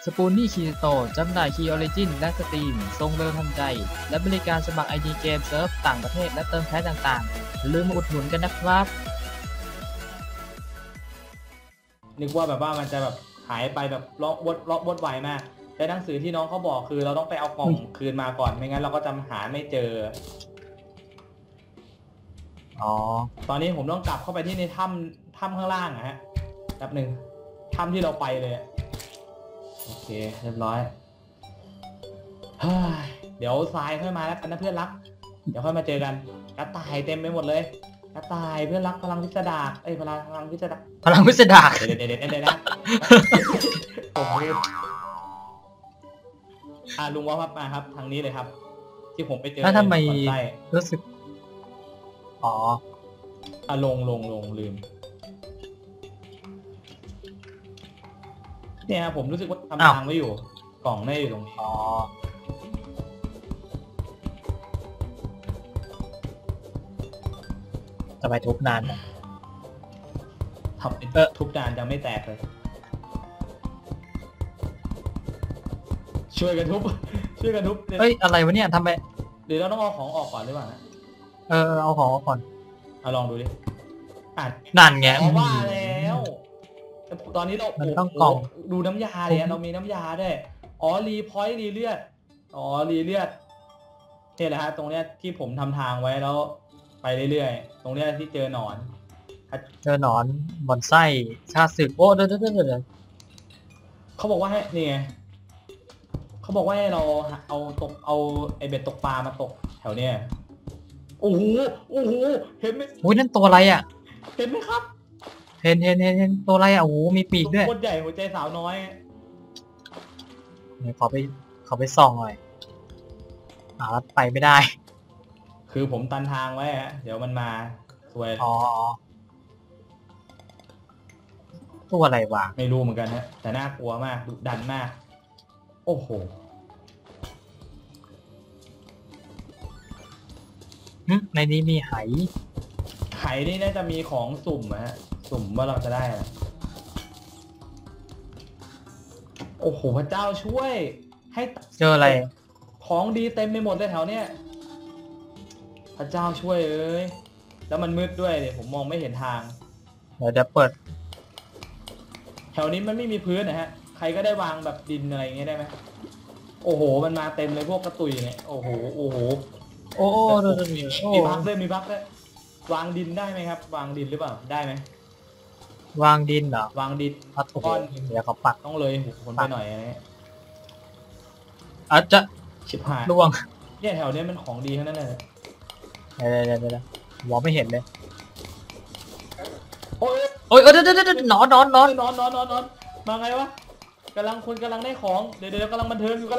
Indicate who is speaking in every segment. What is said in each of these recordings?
Speaker 1: สปูนนี่คีโตจำหน่ายคีย์ออริจินและสตรีมส่งเร็วทันใจและบริการสมัคร ID เกมเซิร์ฟต่างประเทศและเติมแพ็คต่างๆอย่าลืมมาอุดหนุนกันนะครับ
Speaker 2: นึกว่าแบบว่ามันจะแบบหายไปแบบล็อกไวมากแต่หนังสือที่น้องเขาบอกคือเราต้องไปเอากล่องคืนมาก่อนไม่งั้นเราก็จะหาไม่เจอตอนนี้ผมต้องกลับเข้าไปที่ในถ้ำข้างล่างนะฮะแป๊บหนึ่งถ้ำที่เราไปเลยโอเคเรียบร้อยเดี๋ยวทรายค่อยมาแล้วกันนะเพื่อนรักเดี๋ยวค่อยมาเจอกันกระต่ายเต็มไปหมดเลยกระต่ายเพื่อนรักพลังพิสดารพลังพิสดารเดี๋ยวนะลุงว่าพับมาครับทางนี้เลยครับที่ผมไปเจอ
Speaker 1: แล้วทำไมรู้สึก
Speaker 2: ลงลืมเนี่ยผมรู้สึกว่าทำทางไว้อยู่กล่องไม่อยู่ตรงนี้
Speaker 1: ทำไมทุบนาน
Speaker 2: ทำเป็นทุบนานยังไม่แตกเลยช่วยกันทุบ
Speaker 1: เฮ้ยอะไรวะเนี่ยทำไม
Speaker 2: หรือเราต้องเอาของออกก่อนหรือเปล่า
Speaker 1: เอาของออกก่อน
Speaker 2: ลองดูดิ
Speaker 1: นั่นไง
Speaker 2: ว่าแล้วตอนนี้เรา
Speaker 1: ต้องกล่อง
Speaker 2: ดูน้ำยาเลยเรามีน้ำยาด้วยรีพอยต์รีเลือดรีเลือดนี่แหละฮะตรงเนี้ยที่ผมทำทางไว้แล้วไปเรื่อยๆตรงเนี้ยที่เจอหนอน
Speaker 1: บ่อนไส้ชาศึกโอ้เดี๋ยว
Speaker 2: เขาบอกว่าให้นี่ไงเขาบอกว่าให้เราเอาไอเบ็ดตกปลามาตกแถวเนี้ยโอ้โหเห็นไหม
Speaker 1: อุ้ยนั่นตัวอะไรอ่ะ
Speaker 2: เห็นไหมครับ
Speaker 1: เห็นตัวอะไรอ่ะโอ้โหมีปีกด้วย
Speaker 2: โคตรใหญ่หัวใจสาวน้อย
Speaker 1: ขอไปส่องหน่อยไปไม่ได้
Speaker 2: คือผมตันทางไว้ฮะเดี๋ยวมันมาสวย
Speaker 1: ตัวอะไรวะ
Speaker 2: ไม่รู้เหมือนกันฮะแต่น่ากลัวมากดุดันมากโอ้โห
Speaker 1: ในนี้มีไห
Speaker 2: นี่น่าจะมีของสุ่มฮะสุ่มว่าเราจะได้โอ้โหพระเจ้าช่วยให้
Speaker 1: เจออะไร
Speaker 2: ของดีเต็มไปหมดเลยแถวเนี้ยพระเจ้าช่วยแล้วมันมืดด้วยเนี่ยผมมองไม่เห็นทาง
Speaker 1: เดี๋ยวเปิด
Speaker 2: แถวนี้มันไม่มีพื้นนะฮะใครก็ได้วางแบบดินอะไรอย่างเงี้ยได้ไหมโอ้โหมันมาเต็มเลยพวกกระตุยเนี่ยโอ้โหมีบั๊กด้วยวางดินได้ไหมครับวางดินหรือเปล่าได้ไหม
Speaker 1: วางดินเหรอ
Speaker 2: วางดิน
Speaker 1: ก้อนเดี๋ยวเขาปัก
Speaker 2: ต้องเลยคนไปหน่อยอะไร
Speaker 1: อาจจะ
Speaker 2: ชิบหาย
Speaker 1: ล่วง
Speaker 2: เนี่ยแถวนี้มันของดีทั้งนั้นเลย
Speaker 1: เดี๋ยวมองไม่เห็นเลย
Speaker 2: โอ้ย
Speaker 1: เดี๋ยวนอน
Speaker 2: มาไงวะกำลังได้ของเดี๋ยวกำลังบันเทิงอยู่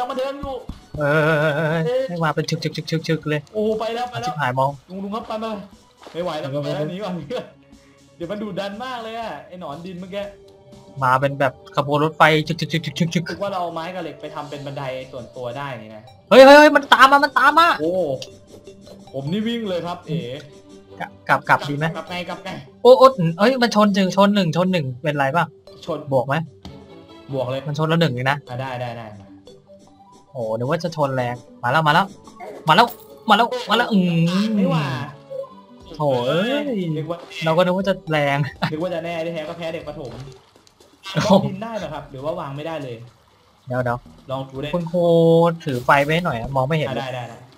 Speaker 1: ให้มาเป็นชึกเลย
Speaker 2: โอ้ไปแล้ว
Speaker 1: ชิบหายมอง
Speaker 2: ลุงครับไปไม่ไหวแล้วหนีก่อนเดี๋ยวมันดูดันมากเลยอ่ะไอหนอนดินเมื่อกี้
Speaker 1: มาเป็นแบบขบวนรถไฟชึก
Speaker 2: คิดว่าเราเอาไม้กับเหล็กไปทำเป็นบันไดส่วนตัวได้นี่นะ
Speaker 1: เฮ้ยมันตามมา
Speaker 2: โอ้ผมนี่วิ่งเลยครับ
Speaker 1: กลับดีไหม
Speaker 2: กลับไง
Speaker 1: โอ้เอ้ยมันชนหนึ่งเป็นไรป่ะ
Speaker 2: ชน
Speaker 1: บวกไหม
Speaker 2: บวกเลย
Speaker 1: มันชนแล้ว1เลยนะ
Speaker 2: ได้
Speaker 1: โอ้นึกว่าจะชนแรงมาแล้ว
Speaker 2: ไม่ว่า
Speaker 1: โถ่เราก็นึกว่าจะแรง
Speaker 2: นึกว่าจะแน่ที่แท้ก็แพ้เด็กประถมกินได้ไหมครับหรือว่าวางไม่ได้เลย
Speaker 1: เดี๋ยว
Speaker 2: ลองดูได้
Speaker 1: คุณโคถือไฟไว้หน่อยมองไม่เห็น
Speaker 2: ได้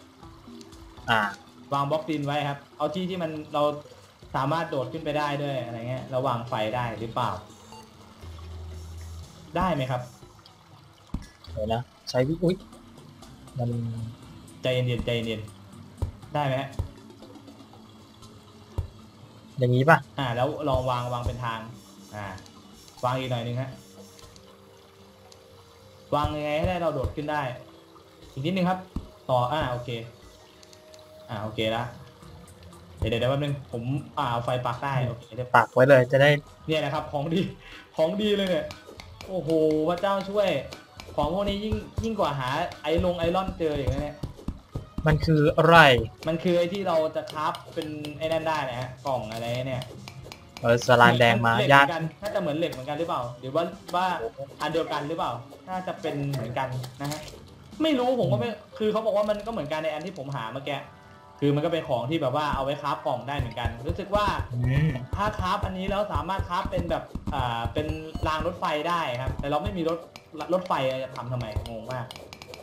Speaker 2: วางบล็อกดินไว้ครับเอาที่มันเราสามารถโดดขึ้นไปได้ด้วยอะไรเงี้ยเราวางไฟได้หรือเปล่าได้ไหมครับ
Speaker 1: เดี๋ยวนะใช้อุ้ยมัน
Speaker 2: ใจเย็นได้ไหม
Speaker 1: อย่างนี้ป่ะ
Speaker 2: แล้วลองวางเป็นทางวางอีกหน่อยนึงฮะวางยังไงให้ได้เราโดดขึ้นได้อีกนิดนึงครับต่อโอเคโอเคแล้วเดี๋ยวแป๊บนึงผมเอาไฟปักได้โอเคจะ
Speaker 1: ปักไว้เลยจะได้
Speaker 2: เนี่ยนะครับของดีเลยเนี่ยโอ้โหพระเจ้าช่วยของพวกนี้ยิ่งกว่าหาไอรอนเจออย่างนี้
Speaker 1: มันคืออะไร
Speaker 2: มันคือไอที่เราจะคราฟเป็นไอ้นั่นได้นะฮะกล่องอะไรเนี่ย
Speaker 1: สลามแดงมา
Speaker 2: เหล็ก
Speaker 1: ญา ติ
Speaker 2: เหมือนกันน่าจะเหมือนเหล็กเหมือนกันหรือเปล่าหรือว่าอันเดียวกันหรือเปล่าน่าจะเป็นเหมือนกันนะฮะไม่รู้ผมก็ไม่คือเขาบอกว่ามันก็เหมือนกันในอันที่ผมหาเมื่อกี้คือมันก็เป็นของที่แบบว่าเอาไว้คราฟกล่องได้เหมือนกัน รู้สึกว่าถ้าคราฟอันนี้แล้วสามารถคราฟเป็นแบบเป็นรางรถไฟได้ครับแต่เราไม่มีรถไฟจะทำทำไมงงมาก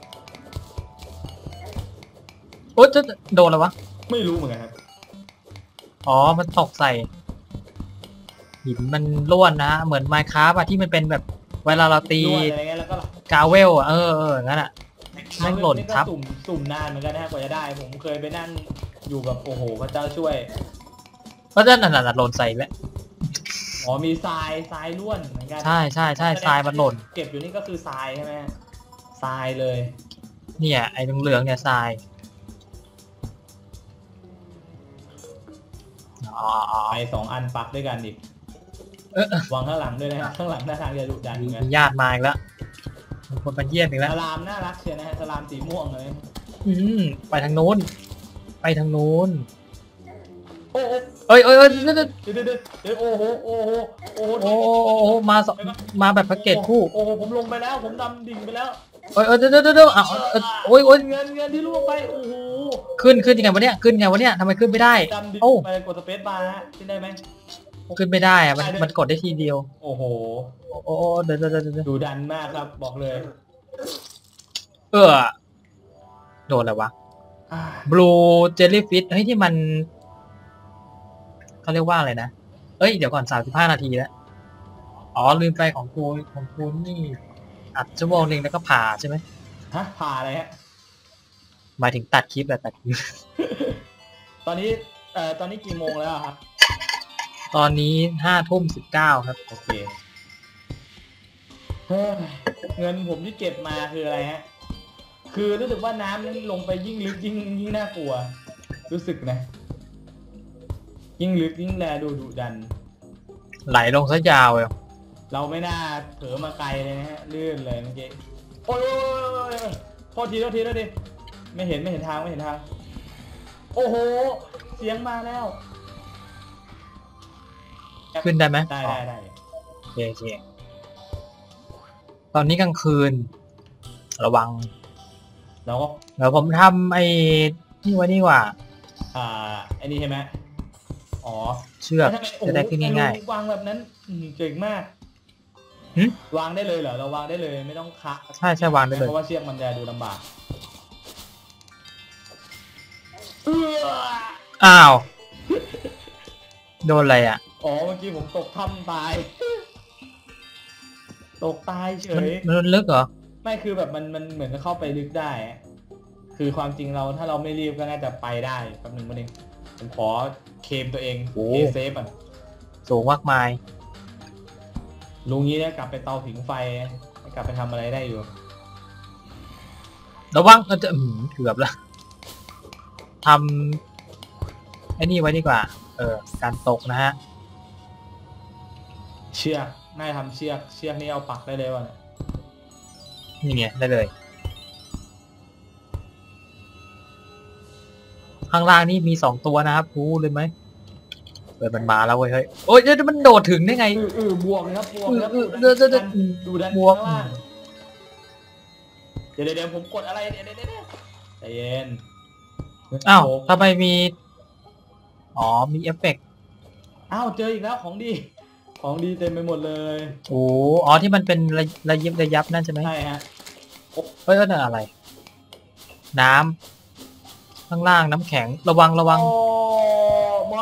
Speaker 1: โอ๊ยจะโดนแล้ววะ
Speaker 2: ไม่รู้เหมือนกันครับ
Speaker 1: อ๋อมันตกใส่หินมันร่วนนะเหมือนไมค์คราฟอะที่มันเป็นแบบเวลาเราตี
Speaker 2: ลวดอะไรเงี้ยแล้วก็
Speaker 1: กาเวลอะงั้นอะ แม่งหล่นครับ
Speaker 2: ก็สุ่มนานเหมือนกันนะฮะกว่าจะได้ผมเคยไปนั่งอยู่แบบโอ้โหพระเจ้าช่วย
Speaker 1: เพราะฉะนั้นน่ะหล่นใส่แล้ว
Speaker 2: อ๋อมีทรายล้วนเหมือนกัน
Speaker 1: ใช่ทรายมันหล่น
Speaker 2: เก็บอยู่นี่ก็คือทรายใช่ไหมทรายเลย
Speaker 1: เนี่ยไอ้เหลืองๆเนี่ยทรายอ๋อ
Speaker 2: ไป2 อันปักด้วยกันอีก
Speaker 1: เออ
Speaker 2: วางข้างหลังด้วยนะฮะข้างหลังหน้าทางจะดุดันเหมือนกัน
Speaker 1: มีญาติมาอีกแล้วมีคนมาเยี่ยมอีกแล้ว
Speaker 2: สลามน่ารักเชียวนะฮะสลามสีม่วงเลย
Speaker 1: อืมไปทางนู้นไปทางนู้น
Speaker 2: โอ้โห
Speaker 1: เอ้ย
Speaker 2: เดี๋ยวโอ้โหโอ้โหโอ้โห
Speaker 1: โอ้มาแบบแพ็กเกจคู่
Speaker 2: โอ้โหผมลงไปแล้วผมดำดิ่งไปแล้ว
Speaker 1: เดี๋ยวโอ้ย
Speaker 2: เงินที่ล่วงไปโอ้โห
Speaker 1: ขึ้นยังไงวะเนี่ยขึ้นไงวะเนี่ยทำไมขึ้นไม่ได้
Speaker 2: ดำดิ่ง
Speaker 1: โอ้
Speaker 2: ไปกดสเปซบาร์ฮะขึ้นได้ไหม
Speaker 1: ขึ้นไม่ได้อะมันกดได้ทีเดียว
Speaker 2: โอ้โห
Speaker 1: โอ้เดี๋ยว
Speaker 2: ดูดันมากครับบอกเลย
Speaker 1: โดนอะไรวะ Blue Jellyfish เฮ้ยที่มันเขาเรียกว่าอะไรนะเอ้ยเดี๋ยวก่อน35 นาทีแล้วอ๋อลืมไปของกูนี่อัดชั่วโมงนึงแล้วก็ผ่าใช่ไหม
Speaker 2: ฮะผ่าอะไรฮะ
Speaker 1: หมายถึงตัดคลิปแหละตัดคลิป
Speaker 2: ตอนนี้กี่โมงแล้วอะครับ
Speaker 1: ตอนนี้5:19ครับ
Speaker 2: โอเคเฮ้ยเงินผมที่เก็บมาคืออะไรฮะ คือรู้สึกว่าน้ำนั้นลงไปยิ่งลึกยิ่งน่ากลัว รู้สึกนะ ยิ่งลึกยิ่งแลดูดุดัน
Speaker 1: ไหลลงซะยาวเลย
Speaker 2: เราไม่น่าเผลอมาไกลเลยนะฮะลื่นเลยเมื่อกี้โอ้ยโทษทีไม่เห็นทางโอ้โหเสียงมาแล้ว
Speaker 1: ขึ้นได้ไหม
Speaker 2: ได้
Speaker 1: โอเคตอนนี้กลางคืน ระวัง
Speaker 2: แล้วก็
Speaker 1: เดี๋ยวผมทำไอ้นี่ไว้นี่ว่า
Speaker 2: ไอ้นี่ใช่ไหมอ๋อ
Speaker 1: เชือกจะได้ขึ้นง่าย
Speaker 2: ๆวางแบบนั้นเก่งมาก
Speaker 1: หึ
Speaker 2: วางได้เลยเหรอเราวางได้เลยไม่ต้องคะ
Speaker 1: ๆใช่วางได้เลย
Speaker 2: เพราะว่าเชือกมันจะดูลำบาก
Speaker 1: อ้าว โดนอะไรอ่ะ
Speaker 2: อ๋อเมื่อกี้ผมตกถ้ำตาย ตกตายเฉย
Speaker 1: มันลึกเหรอ
Speaker 2: ไม่คือแบบมันเหมือนจะเข้าไปลึกได้อะคือความจริงเราถ้าเราไม่รีบก็น่าจะไปได้แป๊บนึงมาเองผมขอเคลมตัวเองเซฟอ่ะ
Speaker 1: สูงมากมาย
Speaker 2: ลุงนี้เนี่ยกลับไปเตาผิงไฟกลับไปทำอะไรได้อยู่
Speaker 1: ระวังจะเกือบละทำไอ้นี่ไว้ดีกว่า การตกนะฮะ
Speaker 2: เชือกน่าจะทำเชือกนี่เอาปักได้เลยวะเนี่ย
Speaker 1: นี่ไงได้เลย ข้างล่างนี่มี2 ตัวนะครับรู้เลยไหมมันมาแล้วเว้ยเฮ้ยโอ้ยมันโดดถึงได้ไง
Speaker 2: บวกนะครับบวกครับดูดัน
Speaker 1: บวก
Speaker 2: ข้างล่างเดี๋ยวผมกดอะไรเดี๋ยวใจเย็น
Speaker 1: อ้าวทำไมมีอ๋อมีเอฟเฟกต์
Speaker 2: อ้าวเจออีกแล้วของดีเต็มไปหมดเลย
Speaker 1: อ๋อที่มันเป็นระยิบระยับนั่นใช่ไหม
Speaker 2: ใช่ฮะ
Speaker 1: เฮ้ยนั่นอะไร น้ำข้างล่างน้ำแข็งระวัง
Speaker 2: โอ้ไม่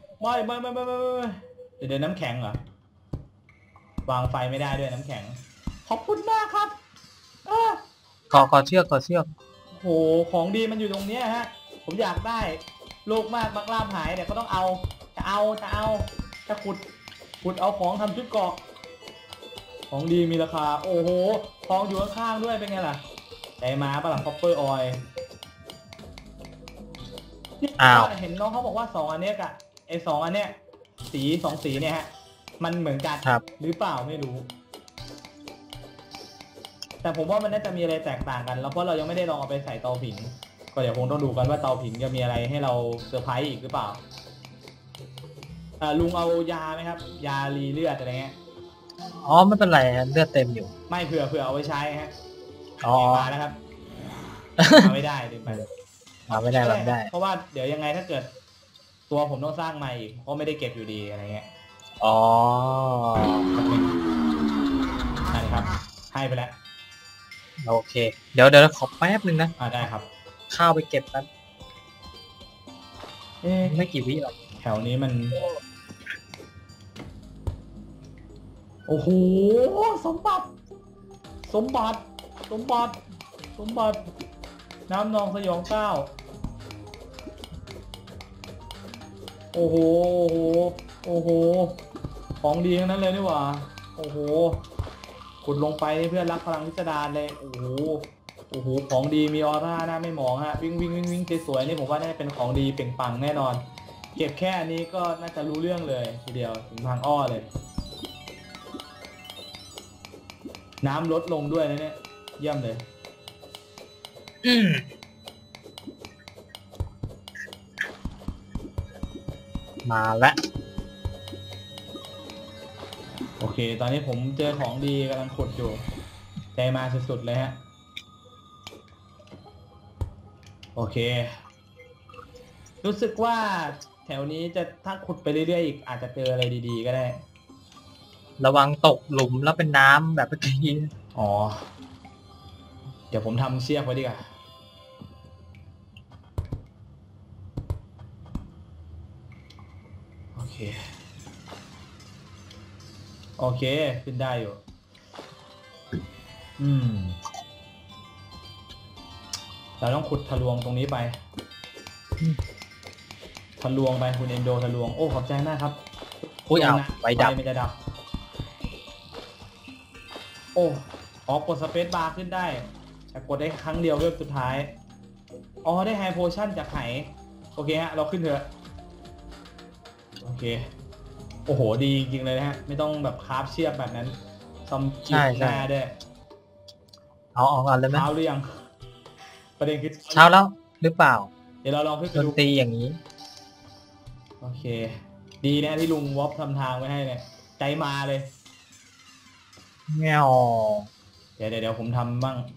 Speaker 2: เดี๋ยวน้ำแข็งเหรอวางไฟไม่ได้ด้วยน้ำแข็งขอบคุณมากครับ
Speaker 1: ขอเชือก
Speaker 2: โหของดีมันอยู่ตรงเนี้ยฮะผมอยากได้โลกมากมักล่ามหายเนี่ยก็ต้องเอาจะขุดเอาของทำชุดเกราะของดีมีราคาโอ้โหของอยู่ข้างๆด้วยเป็นไงล่ะใจมาปะล่ะคอปเปอร์ออยล์เห็นน้องเขาบอกว่า2 อันเนี้ยกับไอ้2 อันเนี้ยสี2 สีเนี่ยฮะมันเหมือนกันหรือเปล่าไม่รู้แต่ผมว่ามันน่าจะมีอะไรแตกต่างกันแล้วเพราะเรายังไม่ได้ลองเอาไปใส่เตาผิงก็เดี๋ยวคงต้องดูกันว่าเตาผิงจะมีอะไรให้เราเซอร์ไพรส์อีกหรือเปล่าลุงเอายาไหมครับยารีเลือดอะไรเงี้ย
Speaker 1: อ๋อไม่เป็นไรเลือดเต็มอยู่
Speaker 2: ไม่เผื่อเอาไว้ใช้ฮะ
Speaker 1: อ๋อ
Speaker 2: มาแล้วครับมาไม่ได้ลืมไป
Speaker 1: มาไม่ได้มาไม่ได้
Speaker 2: เพราะว่าเดี๋ยวยังไงถ้าเกิดตัวผมต้องสร้างใหม่อีกเพราะไม่ได้เก็บอยู่ดีอะไรเงี้ย
Speaker 1: อ๋อ
Speaker 2: ใช่ครับให้ไปแล้ว
Speaker 1: โอเคเดี๋ยวขอแป๊บนึงนะ
Speaker 2: ได้ครับ
Speaker 1: ข้าวไปเก็บกันไม่กี่วิหรอก
Speaker 2: แถวนี้มันโอ้โหสมบัติน้ำนองสยองเก้าโอ้โหของดีทั้งนั้นเลยนี่หว่าโอ้โหขุดลงไปเพื่อนรักพลังพิสดารเลยโอ้โหของดีมีออร่าน่าไม่หมองฮะวิ่งสวยๆนี่ผมว่าน่าจะเป็นของดีเปล่งปลั่งแน่นอนเก็บแค่อันนี้ก็น่าจะรู้เรื่องเลยทีเดียวถึงทางอ้อเลยน้ำลดลงด้วยนะเนี่ยเยี่ยมเลย
Speaker 1: มาแล้ว
Speaker 2: โอเคตอนนี้ผมเจอของดีกำลังขุดอยู่ใจมาสุดๆเลยฮะโอเครู้สึกว่าแถวนี้จะถ้าขุดไปเรื่อยๆอีกอาจจะเจออะไรดีๆก็ได้
Speaker 1: ระวังตกหลุมแล้วเป็นน้ำแบบเมื่อกี้
Speaker 2: อ๋อเดี๋ยวผมทำเชือกไว้ดีกว่าโอเคขึ้นได้อยู่เราต้องขุดทะลวงตรงนี้ไปทะลวงไปคุณเอนโดทะลวงโอ้ขอบใจมากครับ
Speaker 1: อุ้ยเอาไปดับ
Speaker 2: ไม่จะดับโอ้กดสเปซบาร์ขึ้นได้แต่กดได้ครั้งเดียวเรื่องสุดท้ายได้ไฮโพชั่นจากไหโอเคฮะเราขึ้นเถอะโอเคโอ้โหดีจริงเลยนะฮะไม่ต้องแบบคราฟเชือกแบบนั้นซอมจิบหน้าด้วย
Speaker 1: เอาก่อนเลยไหม
Speaker 2: เช้าหรือยังประเด็นคือ
Speaker 1: เช้าแล้วหรือเปล่า
Speaker 2: เดี๋ยวเราลองขึ้นไปดู
Speaker 1: ตีอย่างนี้
Speaker 2: โอเคดีนะที่ลุงวอปทำทางไว้ให้เนี่ยใจมาเลย
Speaker 1: แง่
Speaker 2: เดี๋ยวผมทำบ้าง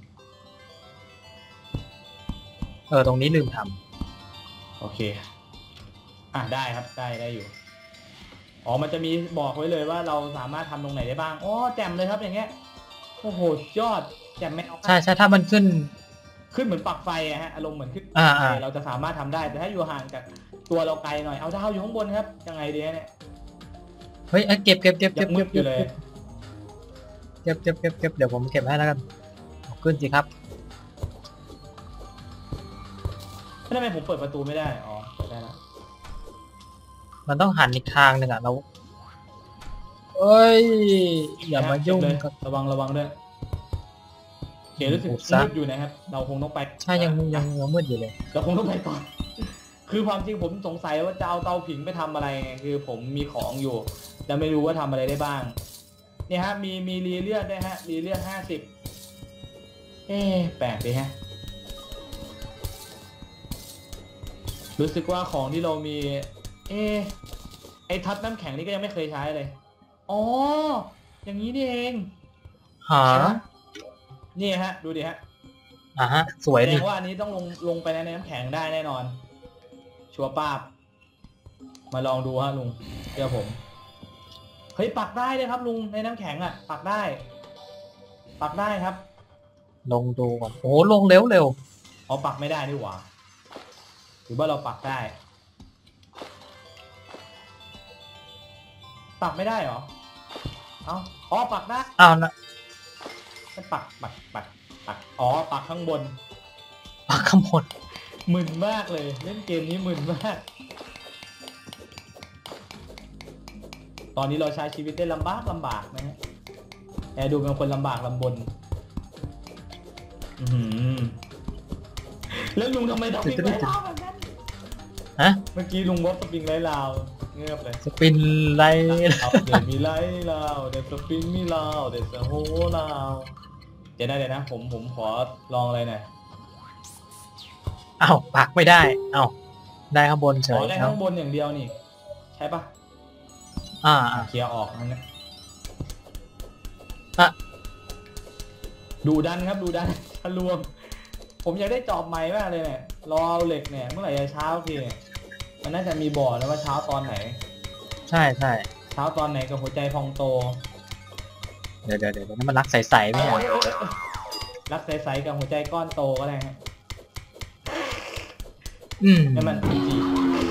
Speaker 1: ตรงนี้ลืมท
Speaker 2: ำโอเคได้ครับได้อยู่มันจะมีบอกไว้เลยว่าเราสามารถทำตรงไหนได้บ้างแจ่มเลยครับอย่างเงี้ยโอ้โหยอดแจ่มไม่เอา
Speaker 1: ใช่ถ้ามันขึ้น
Speaker 2: เหมือนปลั๊กไฟฮะอารมณ์เหมือนขึ้นเราจะสามารถทำได้แต่ถ้าอยู่ห่างจากตัวเราไกลหน่อยเอาดาวอยู่ข้างบนครับยังไงดีเนี่ย
Speaker 1: เฮ้ยเก็บ
Speaker 2: มืดอยู่เลย
Speaker 1: เก็บเดี๋ยวผมเก็บให้แล้วกันขึ้นสิครับ
Speaker 2: ทำไมผมเปิดประตูไม่ได้เปิดได้แล้ว
Speaker 1: มันต้องหันอีกทางหนึ่งเราเอ้ยอย่ามายุ่ง
Speaker 2: ระวังด้วยเขียนรู้สึกมืดอยู่นะครับเราคงต้องไป
Speaker 1: ใช่ยังมืดอยู่เลย
Speaker 2: เราคงต้องไปก่อนคือความจริงผมสงสัยว่าจะเอาเตาผิงไปทำอะไรคือผมมีของอยู่แต่ไม่รู้ว่าทำอะไรได้บ้างเนี่ยฮะมีรีเลือดด้วยฮะรีเลือด50แปลกดีฮะรู้สึกว่าของที่เรามีไอ้ทัดน้ำแข็งนี่ก็ยังไม่เคยใช้เลยอย่างนี้นี่เองนี่ฮะดูดิฮะ
Speaker 1: สวยดิ
Speaker 2: แสดงว่าอันนี้ต้องลงไปในน้ำแข็งได้แน่นอนชัวร์ป้าบมาลองดูฮะลุงเชื่อผมเฮ้ยปักได้เลยครับลุงในน้ำแข็งปักได้ครับ
Speaker 1: ลงดูก่อนโอ้ลงเร็ว
Speaker 2: ปักไม่ได้นี่หว่าหรือว่าเราปักได้ปักไม่ได้เหรอปักได้
Speaker 1: นะ
Speaker 2: ปักปักข้างบนมึนมากเลยเล่นเกมนี้มึนมากตอนนี้เราใช้ชีวิตได้ลำบากนะฮะดูเป็นคนลำบากลำบนแล้วลุงทำไมต้องวิ่งไล่ลาวแบบนั้นเมื่อกี้ลุงวอปสปริงไล่ลาวเงือบเลย
Speaker 1: สปินไล่
Speaker 2: เดี๋ยวมีไล่ลาวเดี๋ยวสปรินมีลาวเดี๋ยวสโฮลาวเดี๋ยวนะผมขอลองอะไรหน่อย
Speaker 1: ปักไม่ได้ได้ข้างบนเฉย
Speaker 2: ได้ข้างบนอย่างเดียวนี่ใช่ปะเคลียร์ออกนั่นแหละ
Speaker 1: อ่ะ
Speaker 2: ดูดันครับดูดัน ทะลวงผมอยากได้จอบใหม่มากเลยเนี่ยรอเอาเหล็กเนี่ยเมื่อไหร่จะเช้าทีเนี่ยมันน่าจะมีบอกแล้วว่าเช้าตอนไหน
Speaker 1: ใช่ใช่
Speaker 2: เช้าตอนไหนกับหัวใจพองโต
Speaker 1: เดี๋ยวนั่นมันรักใสๆไหมอ่ะ
Speaker 2: รักใสๆกับหัวใจก้อนโตก็ได้ฮะ นี่มันอุนจิ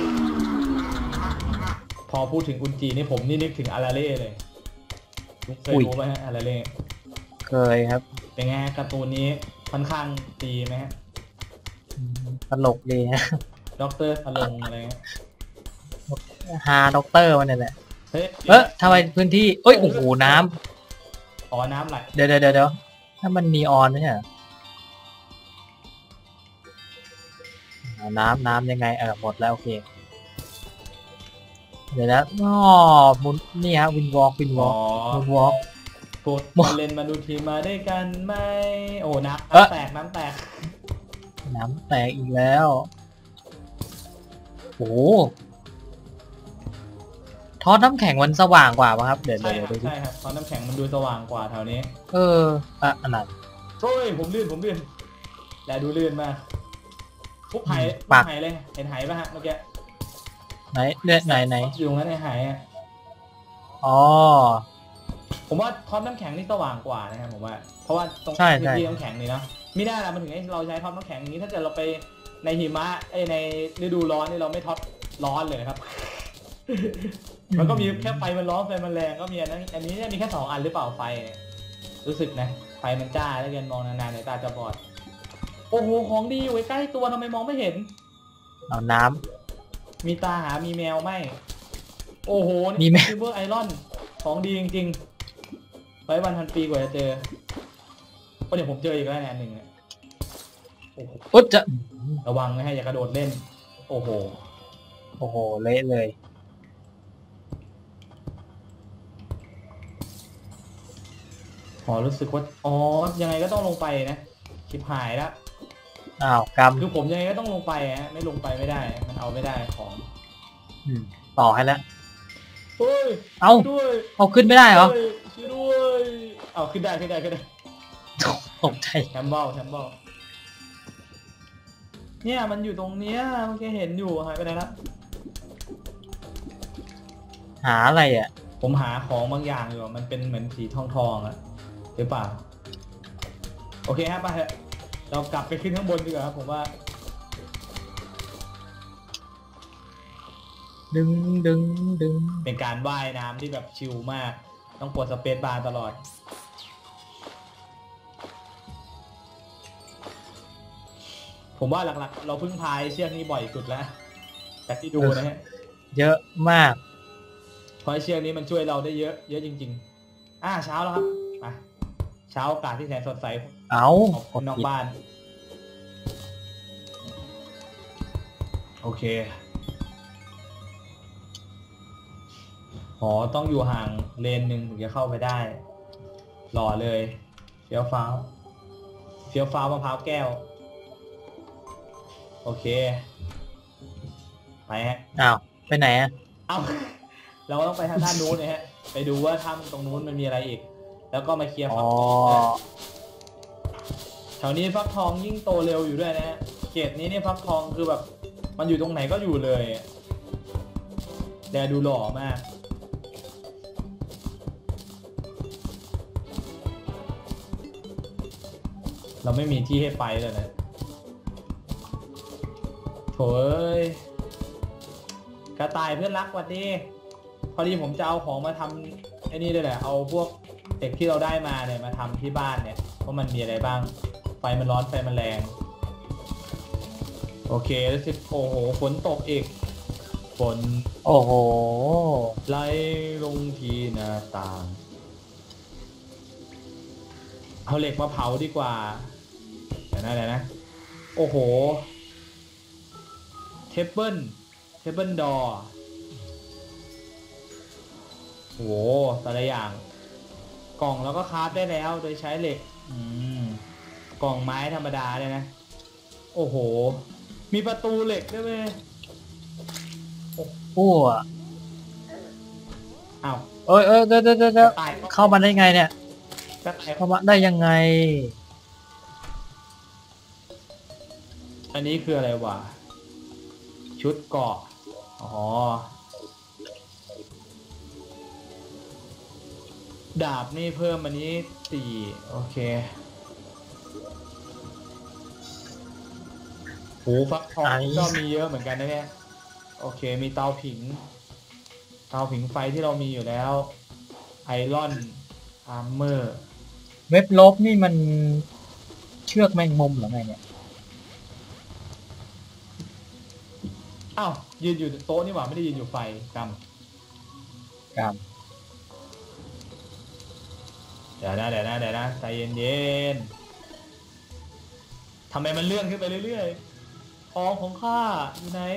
Speaker 2: พอพูดถึงอุนจินี่ผมนี่นึกถึงอาราเล่เลยเคยรู้ไหมฮะอาราเล่
Speaker 1: เคยครับ
Speaker 2: เป็นไงฮะการ์ตูนนี้ค่อนข้างดีไหมฮะ
Speaker 1: ตลกดีฮะ
Speaker 2: ด็อกเตอร์สลงอะไรเงี้ย
Speaker 1: ฮาด็อกเตอร์มันเนี่ยแหละ
Speaker 2: เฮ้ย
Speaker 1: ทำไมพื้นที่เอ้ยโอ้โหน้ำ
Speaker 2: อ๋อน้ำไหล
Speaker 1: เดี๋ยวถ้ามันนีออนไม่ใช่เหรอน้ำยังไงหมดแล้วโอเคเดี๋ยวนะมุนนี่ฮะวินวอล์กมุนวอล์ก
Speaker 2: พูดมาเล่นมาดูทีมาได้กันไหมโอ้น้ำแตกน้ำแตก
Speaker 1: น้ำแตกอีกแล้วโอ้ท่อน้ำแข็งมันสว่างกว่าป่ะครับเดี๋ยว
Speaker 2: ใช่ครับ
Speaker 1: ดูดิ
Speaker 2: ใช่ครับตอนน้ำแข็งมันดูสว่างกว่าแถวนี้
Speaker 1: อันนั้น
Speaker 2: โอ้ยผมลื่นและดูลื่นมากปุ๊บหายเลยเห็นหายป่ะฮะเมื่อกี้
Speaker 1: ไหน
Speaker 2: อยู่ตรงนั้นหายอ่ะ
Speaker 1: อ๋อ
Speaker 2: ผมว่าท็อปน้ำแข็งนี่สว่างกว่านะครับผมว่าเพราะว่าตรง
Speaker 1: ใช่
Speaker 2: พื้นที่น้ำแข็งนี่เนาะไม่ได้ละมันถึงให้เราใช้ท็อปน้ำแข็งอย่างนี้ถ้าเกิดเราไปในหิมะในฤดูร้อนนี่เราไม่ท็อปร้อนเลยครับ มันก็มีแค่ไฟมันร้อนไฟมันแรงก็มีอันนี้มีแค่2 อันหรือเปล่าไฟรู้สึกนะไฟมันจ้าแล้วกันมองนานๆในตาจะบอดโอ้โหของดีอยู่ใกล้ตัวทำไมมองไม่เห็น
Speaker 1: เอาน้
Speaker 2: มีตาหามีแมวไหมโอ้โห
Speaker 1: มีแมว
Speaker 2: ซิลเวอร์ไอรอนของดีจริงๆไว้วันพันปีกว่าจะเจอก็เดี๋ยวผมเจออีกแล้วเนี่ย1เนี่ยโอ้โห
Speaker 1: อุ๊ยจะ
Speaker 2: ระวังนะฮะอย่ากระโดดเล่นโอ้โห
Speaker 1: เละเลย
Speaker 2: รู้สึกว่ายังไงก็ต้องลงไปนะชิบหายแล้ว
Speaker 1: อ้าวกำ
Speaker 2: คือผมยังไงก็ต้องลงไปฮะไม่ลงไปไม่ได้มันเอาไม่ได้ของ
Speaker 1: ต่อให้แล้ว
Speaker 2: เฮ้ย
Speaker 1: เอา
Speaker 2: ด้วย
Speaker 1: เอาขึ้นไม่ได้เหรอ
Speaker 2: ช่วยด้วยเอาขึ้นได้
Speaker 1: ตกใจ
Speaker 2: แชมเบลเนี่ยมันอยู่ตรงเนี้ยเมื่อกี้เห็นอยู่หายไปไหนละ
Speaker 1: หาอะไรอ่ะ
Speaker 2: ผมหาของบางอย่างอยู่มันเป็นเหมือนสีทองอะหรือเปล่าโอเคครับไปเถอะเรากลับไปขึ้นข้างบนดีกว่าครับผมว่า
Speaker 1: ดึง
Speaker 2: เป็นการว่ายน้ำที่แบบชิลมากต้องกดสเปซบาร์ตลอดผมว่าหลักๆเราพึ่งพายเชือกนี้บ่อยสุดแล้วจากที่ดูนะฮะ
Speaker 1: เยอะมาก
Speaker 2: เพราะเชือกนี้มันช่วยเราได้เยอะจริงๆเช้าแล้วครับมาเช้าอากาศที่แสนสดใส
Speaker 1: เอา
Speaker 2: ออกคนนอกบ้านโอเคต้องอยู่ห่างเลนหนึ่งถึงจะเข้าไปได้หล่อเลยเฟี้ยวฟ้าวมะพร้าวแก้วโอเคไปฮะ
Speaker 1: อ้าวไปไหนอ่ะ
Speaker 2: เราต้องไปทางด้านนู้นนะฮะไปดูว่าถ้ำตรงนู้นมันมีอะไรอีกแล้วก็มาเคลียร์ฟักทองแถวนี้ฟักทองยิ่งโตเร็วอยู่ด้วยนะฮะเขตนี้นี่ฟักทองคือแบบมันอยู่ตรงไหนก็อยู่เลยแดดูหล่อมากเราไม่มีที่ให้ไปเลยนะโถ่กระต่ายเพื่อนรักสวัสดีพอดีผมจะเอาของมาทำไอ้นี่ด้วยแหละเอาพวกเด็กที่เราได้มาเนี่ยมาทำที่บ้านเนี่ยว่ามันมีอะไรบ้างไฟมันร้อนไฟมันแรงโอเคแล้วสิโอ้โหฝนตกอีกฝน
Speaker 1: โอ้โห
Speaker 2: ไหลลงที่หน้าต่างเอาเหล็กมาเผาดีกว่าเดี๋ยวนะโอ้โหเทเบิลดอร์โอ้โหแต่ละอย่างกล่องแล้วก็คราฟได้แล้วโดยใช้เหล็กกล่องไม้ธรรมดาเลยนะโอ้โหมีประตูเหล็กด้วยไหม
Speaker 1: โอ้
Speaker 2: อ้าว
Speaker 1: เอ้ยเดี๋ยว
Speaker 2: ตาย
Speaker 1: เข้ามาได้ไงเนี่ย
Speaker 2: ก็ตาย
Speaker 1: เข้ามาได้ยังไง
Speaker 2: อันนี้คืออะไรวะชุดเกราะอ๋อดาบนี่เพิ่มอันนี้4โอเคโหฟักทอง
Speaker 1: ไอ้
Speaker 2: ก็มีเยอะเหมือนกันนะเนี่ยโอเคมีเตาผิงไฟที่เรามีอยู่แล้วไอรอนอาร์เมอร์
Speaker 1: เว็บลบนี่มันเชือกแมงมุมหรือไงเนี่ย
Speaker 2: อ้าวยืนอยู่โต๊ะนี่หว่าไม่ได้ยืนอยู่ไฟก
Speaker 1: ครับ
Speaker 2: ำเดี๋ยวนะใจเย็นๆทำไมมันเลื่อนขึ้นไปเรื่อยๆทองของข้าอยู่ไหน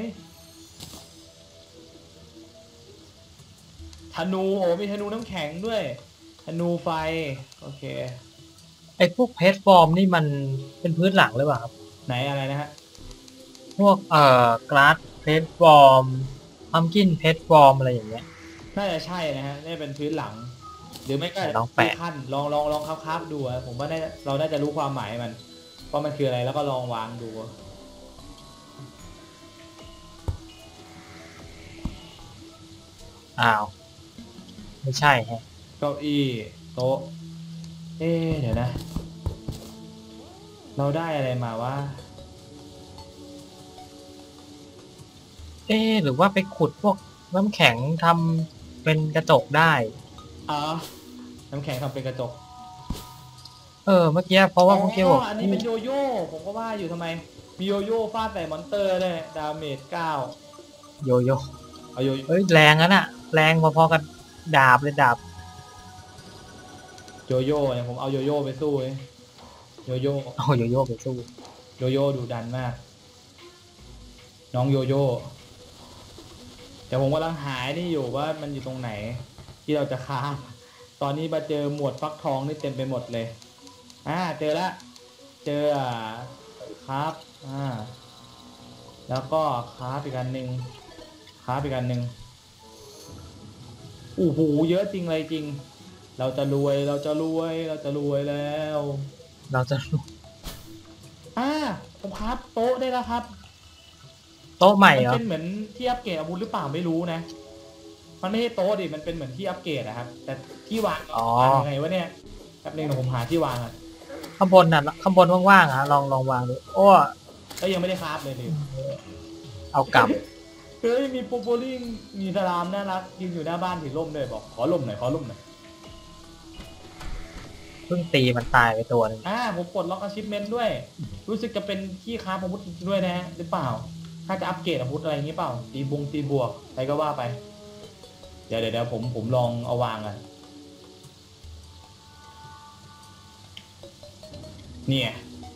Speaker 2: ธนูโอ้มีธนูน้ำแข็งด้วยธนูไฟโอเค
Speaker 1: ไอ้พวกเพจฟอร์มนี่มันเป็นพื้นหลังหรือเปล่าครับ
Speaker 2: ไหนอะไรนะฮะ
Speaker 1: พวกกราสเพจฟอร์มพัมกินเพจฟอร์มอะไรอย่างเงี้ย
Speaker 2: น่าจะใช่นะฮะนี่เป็นพื้นหลัง หรือไม่ก็
Speaker 1: ลองแปะ
Speaker 2: ขั้นลองครับดูอะผมว่าเราน่าจะรู้ความหมายมันว่ามันคืออะไรแล้วก็ลองวางดู
Speaker 1: อ้าว ไม่ใช่ฮะ
Speaker 2: เก้าอี้โต๊ะเดี๋ยวนะ เราได้อะไรมาวะ
Speaker 1: หรือว่าไปขุดพวกน้ำแข็งทำเป็นกระจกได้
Speaker 2: อ๋อน้ำแข็งทำเป็นกระจก
Speaker 1: เมื่อกี้เพราะว่าเมื่อกี้บอก
Speaker 2: อันนี้เป็นโยโย่ผมก็ว่าอยู่ทำไมมีโยโย่ฟาดใส่มอนเตอร์ด้วยดาเมจ9
Speaker 1: โยโย่
Speaker 2: เอาโยโย่
Speaker 1: แรงนะน่ะ แรงพอๆกับดาบเลยดาบ
Speaker 2: เนี่ยผมเอาโยโย่ไปสู้เลยโยโย่
Speaker 1: เอาโยโย่ไปสู้
Speaker 2: โยโย่ดูดันมาก น้องโยโย่แต่ผมกำลังหายนี่อยู่ว่ามันอยู่ตรงไหน ที่เราจะค้าตอนนี้มาเจอหมวดฟักทองนี่เต็มไปหมดเลยเจอแล้วเจอครับแล้วก็ค้าอีกอันหนึ่งโอ้โหเยอะจริงเลยจริง เราจะรวยแล้ว
Speaker 1: เราจะ
Speaker 2: ผมครับโต๊ะได้แล้วครับ
Speaker 1: โต๊ะใหม่
Speaker 2: มัน
Speaker 1: เหรอ
Speaker 2: เป็นเหมือนที่อัปเกรดอาวุธหรือเปล่าไม่รู้นะ มันไม่ใช่โต๊ะดิมันเป็นเหมือนที่อัปเกรดอะครับแต่ที่วางยังไงวะเนี่ยแป๊บนึงเดี๋ยวผมหาที่วางอ่ะ
Speaker 1: ข้างบนน่ะข้างบนว่างๆลองวางดูโอ้
Speaker 2: ก็ยังไม่ได้คราฟเลยดิ
Speaker 1: เอากลับ
Speaker 2: เฮ้ยมีปูโบลิ่งมีสลามน่ารักยืนอยู่หน้าบ้านถือร่มเลยบอกขอร่มหน่อย
Speaker 1: เพิ่งตีมันตายไปตัวหนึง
Speaker 2: ผมปลดล็อก achievement ด้วย รู้สึกจะเป็นที่คราฟอาวุธด้วยนะหรือเปล่า ถ้าจะอัปเกรดอาวุธอะไรอย่างนี้เปล่าตีบวกอะไรก็ว่าไป เดี๋ยวผมลองเอาวางอ่ะเนี่ย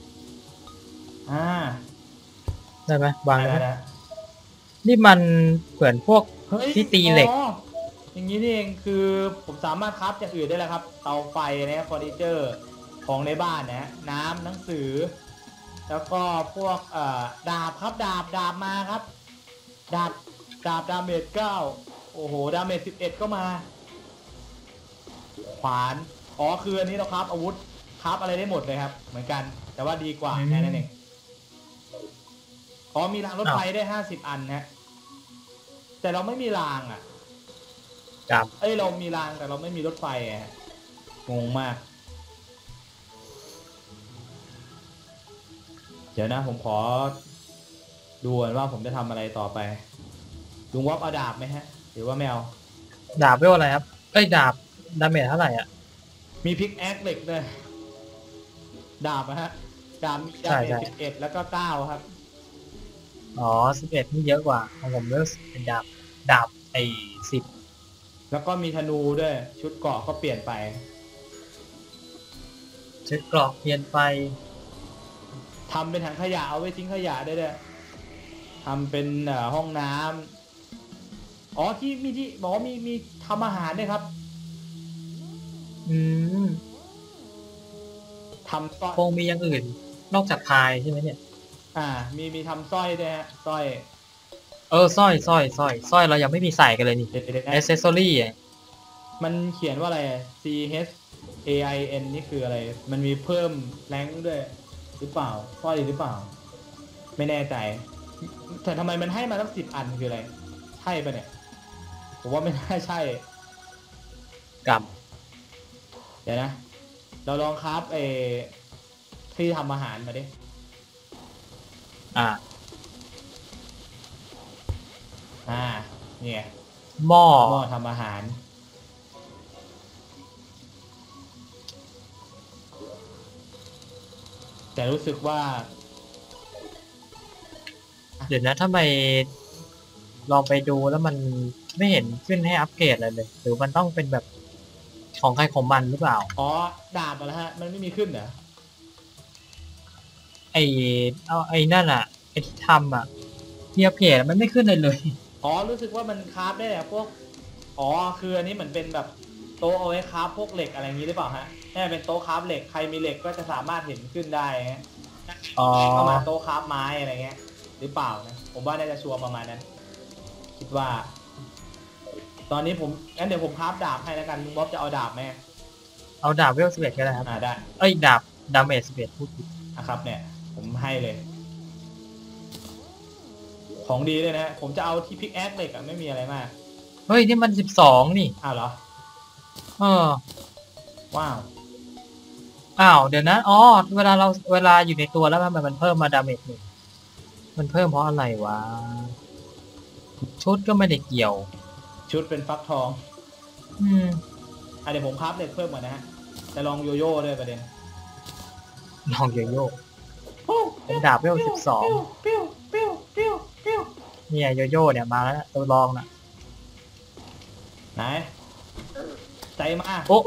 Speaker 1: ได้ไหมวางได้ไหม
Speaker 2: ได้
Speaker 1: นี่มันเหมือนพวก
Speaker 2: เฮ้ย
Speaker 1: ที่ตีเหล็ก
Speaker 2: อย่างนี้นี่เองคือผมสามารถคราฟอย่างอื่นได้แล้วครับเตาไฟนะเฟอร์นิเจอร์ของในบ้านนะน้ำหนังสือ แล้วก็พวกดาบครับดาบมาครับดาบดาเมจ9โอ้โหดาเมจ11ก็มาขวานคืออันนี้เราคราฟอาวุธคราฟอะไรได้หมดเลยครับเหมือนกันแต่ว่าดีกว่าแค่นั้นเองมีรางรถไฟได้50อันนะแต่เราไม่มีรางอ่ะ
Speaker 1: ครับ
Speaker 2: เรามีรางแต่เราไม่มีรถไฟอ่ะงงมากเดี๋ยวนะผมขอดูก่อนว่าผมจะทำอะไรต่อไปลุงวอปเอาดาบไหมฮะหรือว่าไม่เอา
Speaker 1: ดาบเวลอะไรครับดาบดาเมจเท่าไหร่อ่ะ
Speaker 2: มีพิกแอคเหล็กด้วยดาบนะฮะดาบมีดาเมจ11แล้วก็9ครับ
Speaker 1: 11นี่เยอะกว่าของผมเลือกเป็นดาบ10
Speaker 2: แล้วก็มีธนูด้วยชุดเกราะก็เปลี่ยนไป
Speaker 1: ชุดเกราะเปลี่ยนไป
Speaker 2: ทำเป็นถังขยะเอาไว้ทิ้งขยะได้ด้วยทำเป็นห้องน้ำที่มีที่บอกว่ามีทำอาหารด้วยครับทำก็
Speaker 1: คงมีอย่างอื่นนอกจากพายใช่ไหมเนี่ย
Speaker 2: มีทำสร้อยด้วยฮะสร้อย
Speaker 1: สร้อยเรายังไม่มีใส่กันเลยนี่
Speaker 2: เด็ด
Speaker 1: แอคเซสซอรี่
Speaker 2: มันเขียนว่าอะไร C H A I N นี่คืออะไรมันมีเพิ่มแรงค์ด้วยหรือเปล่าสร้อยหรือเปล่าไม่แน่ใจแต่ทำไมมันให้มาตั้ง10 อันคืออะไรใช่ปะเนี่ยผมว่าไม่น่าใช่
Speaker 1: กรรม
Speaker 2: เดี๋ยวนะเราลองคราฟที่ทำอาหารมาดิ
Speaker 1: อ่า
Speaker 2: เนี่ย
Speaker 1: หม้อ
Speaker 2: หม้อทำอาหารแต่รู้สึกว่า
Speaker 1: เดี๋ยวนะทำไมลองไปดูแล้วมันไม่เห็นขึ้นให้อัปเกรดอะไรเลยหรือมันต้องเป็นแบบของใครของมันหรือเปล่า
Speaker 2: อ๋อดาบมาแล้วฮะมันไม่มีขึ้นเหรอ
Speaker 1: ไอไอ้นั่นอ่ะไอที่ทำอ่ะที่อัปเกรดมันไม่ขึ้นเลยเลย
Speaker 2: อ๋อรู้สึกว่ามันคราฟได้แหละพวกอ๋อคืออันนี้เหมือนเป็นแบบโต๊ะเอาไว้คราฟพวกเหล็กอะไรอย่างนี้หรือเปล่าฮะแค่เป็นโต๊ะคราฟเหล็กใครมีเหล็กก็จะสามารถเห็นขึ้นได้ฮะ
Speaker 1: อ๋อ
Speaker 2: เข้ามาโต๊ะคราฟไม้อะไรเงี้ยหรือเปล่านะผมว่าน่าจะชัวร์ประมาณนั้น คิดว่า ตอนนี้ผมงั้นเดี๋ยวผมคราฟดาบให้แล้วกันลุงบ๊อบจะเอาดาบไหม
Speaker 1: เอาดาบเวล11ก็ได้ครับ
Speaker 2: ได้
Speaker 1: เอ้ยดาบดาเมจ11พูดผิด
Speaker 2: นะครับเนี่ย ผมให้เลย ของดีเลยนะฮะผมจะเอาที่พิกแอคเหล็กอะไม่มีอะไรมาก
Speaker 1: เฮ้ยนี่มัน12นี่
Speaker 2: อ้าวเหรอ
Speaker 1: เออ
Speaker 2: ว้าว
Speaker 1: อ้าวเดี๋ยวนะอ๋อเวลาอยู่ในตัวแล้วมันเพิ่มมาดาเมจหนึ่งมันเพิ่มเพราะอะไรวะชุดก็ไม่ได้เกี่ยว
Speaker 2: ชุดเป็นฟักทอง
Speaker 1: อืม
Speaker 2: เดี๋ยวผมคราฟเหล็กเพิ่มก่อนนะฮะจะลองโยโย่ด้วยประเด็น
Speaker 1: ลองโยโย่เป็นดาบเวล12
Speaker 2: ปิ้วปิ้วปิ้วปิ้ว
Speaker 1: เนี่ยโยโย่เนี่ยมาแล้วนะตัวลองน่ะ
Speaker 2: ไหนใจมา
Speaker 1: โอ้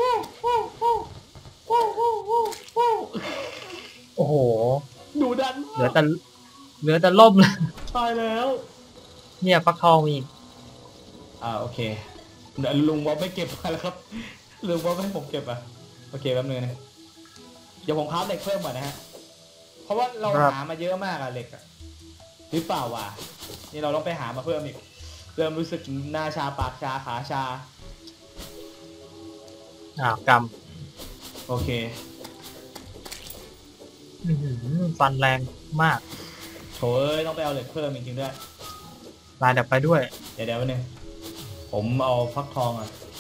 Speaker 1: โอ้โห
Speaker 2: ดูดัน
Speaker 1: เหลือแต่ล่มเลย
Speaker 2: ตายแล้ว
Speaker 1: เนี่ยฟักทองมีอีก
Speaker 2: โอเคเดี๋ยวลุงบ๊อบไม่เก็บมาแล้วครับลุงบ๊อบให้ผมเก็บโอเคแป๊บนึงนะเดี๋ยวผมคราฟเหล็กเพิ่มก่อนนะฮะเพราะว่าเราหามาเยอะมากเหล็กหรือเปล่าวะนี่เราต้องไปหามาเพิ่มอีกเริ่มรู้สึกหน้าชาปากชาขาชา
Speaker 1: กรรม
Speaker 2: โอเค
Speaker 1: อื้อหือฟันแรงมาก
Speaker 2: โถต้องไปเอาเหล็กเพิ่มจริงๆด้วย
Speaker 1: ลายดับไปด้วย
Speaker 2: เดี๋ยวนึงผมเอาฟักทอง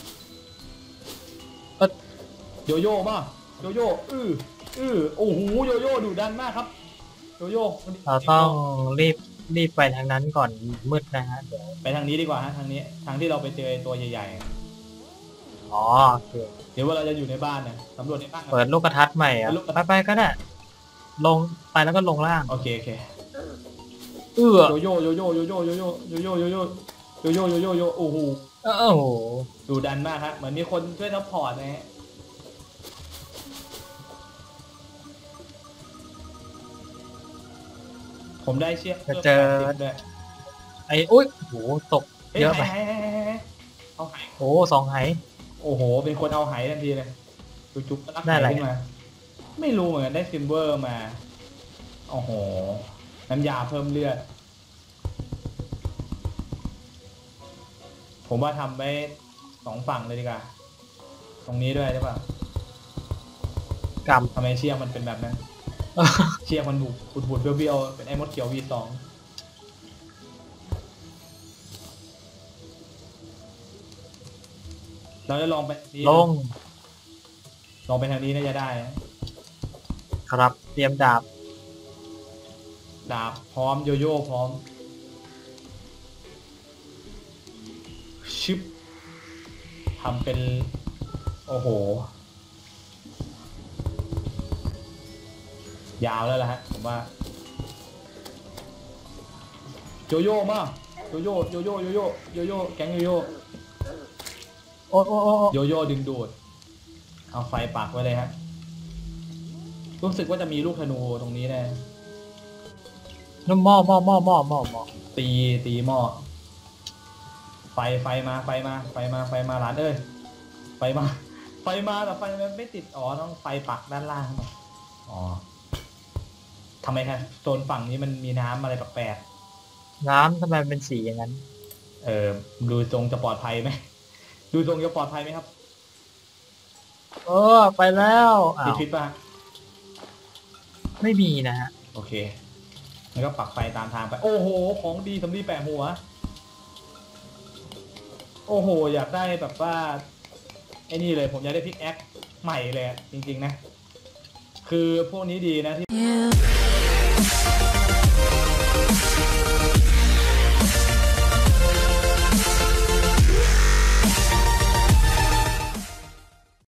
Speaker 2: โยโย่ป่ะโยโย่โอ้โหโยโย่ดุดันมากครับโยโย่
Speaker 1: เราต้องรีบไปทางนั้นก่อนมืดนะฮะเดี๋ยว
Speaker 2: ไปทางนี้ดีกว่าฮะทางนี้ทางที่เราไปเจอตัวใหญ่
Speaker 1: อ๋อโอเค
Speaker 2: ๆเดี๋ยวว่าเราจะอยู่ในบ้านเนี่ยสำรวจในบ้าน
Speaker 1: เปิดลูกกระทัดใหม่อ่ะไปก็ได้ลงไปแล้วก็ลงล่าง
Speaker 2: โอเคโยโย่โอ้โห
Speaker 1: โอ้โห
Speaker 2: ดุดันมากฮะเหมือนมีคนช่วยซัพพอร์ตนะฮะผมได้เชือก
Speaker 1: จะเจอ
Speaker 2: ด้วย
Speaker 1: ไอ้อุ้ยโหตกเยอะไป
Speaker 2: เอาไห
Speaker 1: โอ้2 ไห
Speaker 2: โอ้โหเป็นคนเอาไหทันทีเลยจุ๊บๆก็รัก
Speaker 1: ได้
Speaker 2: ไห
Speaker 1: อะไร
Speaker 2: ขึ้นมาไม่รู้เหมือนกันได้ซิลเวอร์มาโอ้โหน้ำยาเพิ่มเลือดผมว่าทำไป2 ฝั่งเลยดีกว่าตรงนี้ด้วยใช่ป่ะ
Speaker 1: กรรม
Speaker 2: ทำไมเชือกมันเป็นแบบนั้น เชือกมันบุดเบี้ยวๆเป็นไอ้มดเขียว V2 เราจะลองไปนี่
Speaker 1: ลง
Speaker 2: ลองไปทางนี้น่าจะได้นะครับ
Speaker 1: เตรียมดาบ
Speaker 2: ดาบพร้อมโยโย่พร้อมชิปทำเป็นโอ้โหยาวแล้วล่ะฮะผมว่าโยโย่มาโยโย่แก๊งโยโย่
Speaker 1: โอ้
Speaker 2: โยโย่ดึงดูดเอาไฟปักไว้เลยฮะรู้สึกว่าจะมีลูกธนูตรงนี้แน่
Speaker 1: น้ำหม้อ
Speaker 2: ตีหม้อไฟมาหลานเอ้ยไฟมาแต่ไฟมันไม่ติดอ๋อต้องไฟปักด้านล่างอ๋อทำไมครับโซนฝั่งนี้มันมีน้ำอะไรแปลก
Speaker 1: น้ำทำไมเป็นสีอย่างนั้น
Speaker 2: ดูทรงจะปลอดภัยไหมดูทรงจะปลอดภัยไหมครับ
Speaker 1: ไปแล้วอ้า
Speaker 2: มี
Speaker 1: ว
Speaker 2: ฟิตป่ะ
Speaker 1: ไม่มีนะฮะ
Speaker 2: โอเคแล้วก็ปักไฟตามทางไป โอ้โห ของดีสำลีแปะหัว โอ้โห อยากได้แบบว่าไอ้นี่เลยผมอยากได้พิกแอคใหม่เลยจริงๆนะ คือพวกนี้ดีนะที่